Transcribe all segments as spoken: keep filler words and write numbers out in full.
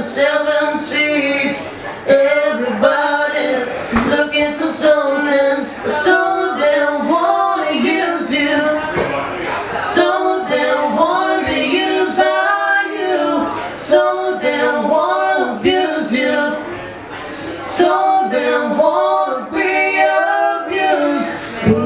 seven seas. Everybody's looking for something. Some of them wanna use you. Some of them wanna be used by you. Some of them wanna abuse you. Some of them wanna be abused.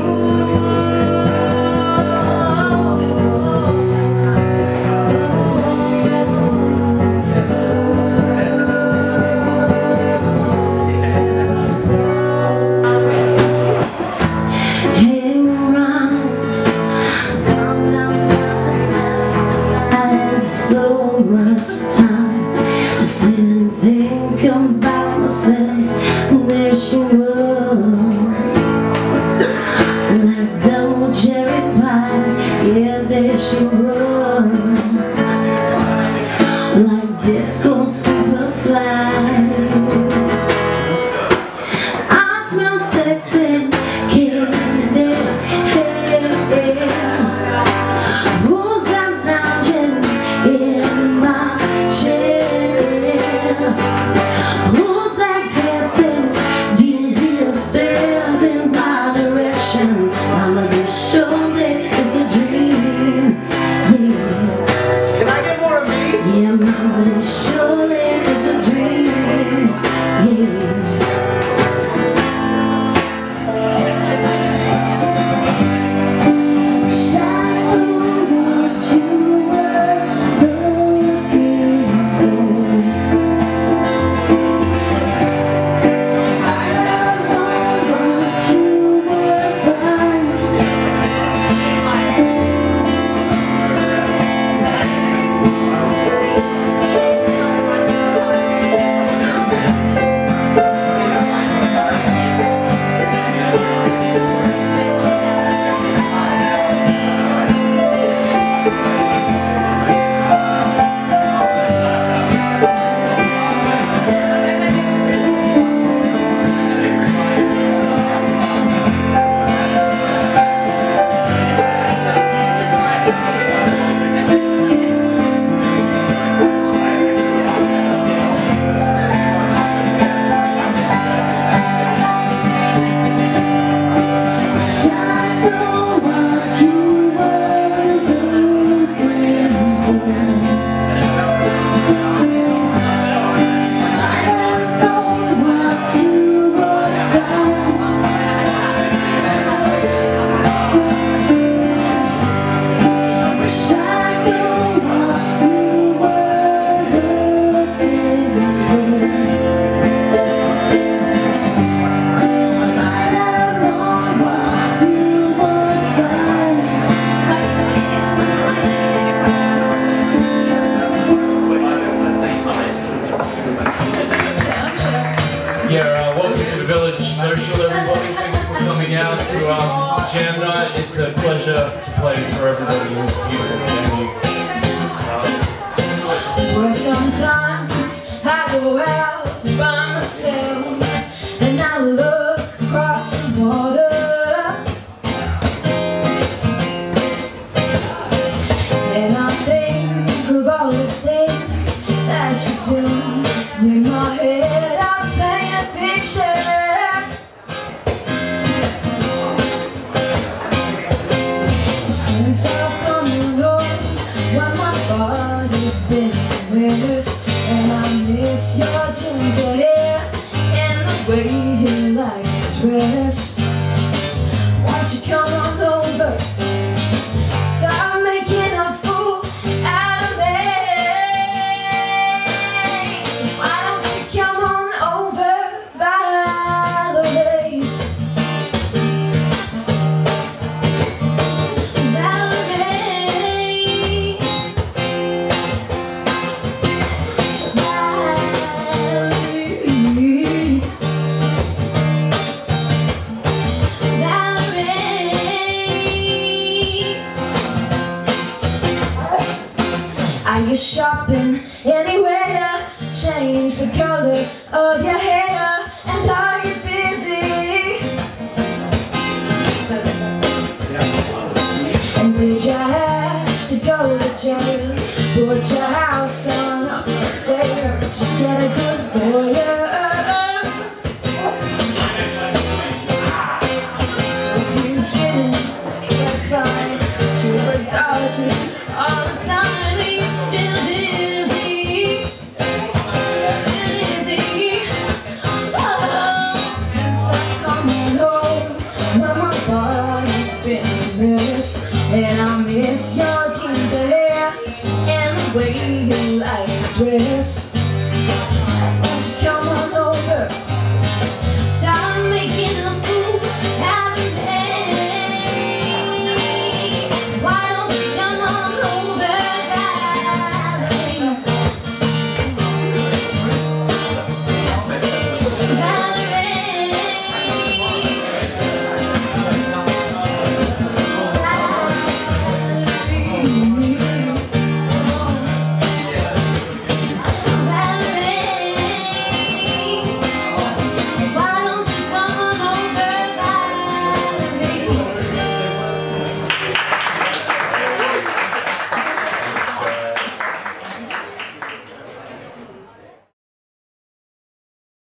So much time to sit and think about myself, and there she was, like double cherry pie. Yeah, there she was, like disco superfly. I smell sexy, candy, hey, yeah. Who's that lounging in my chair? Who's that casting devious stares in my direction? Mama, this surely is a dream. Yeah. Can I get more of me? Yeah, mama, this surely is a dream. Yeah. Yeah, uh, welcome to the Village Social, everybody. Thank you for coming out to um, Jam Night. It's a pleasure to play for everybody in this beautiful venue. Uh, Well, sometimes I go out by myself and I look across the water, and I think of all the things that you do. In my head I paint a picture. Since I've come along, when my body's been a mess, and I miss your ginger hair and the way you like to dress. Won't you come on over, stop making a fool out of me? Why don't She get a good lawyer.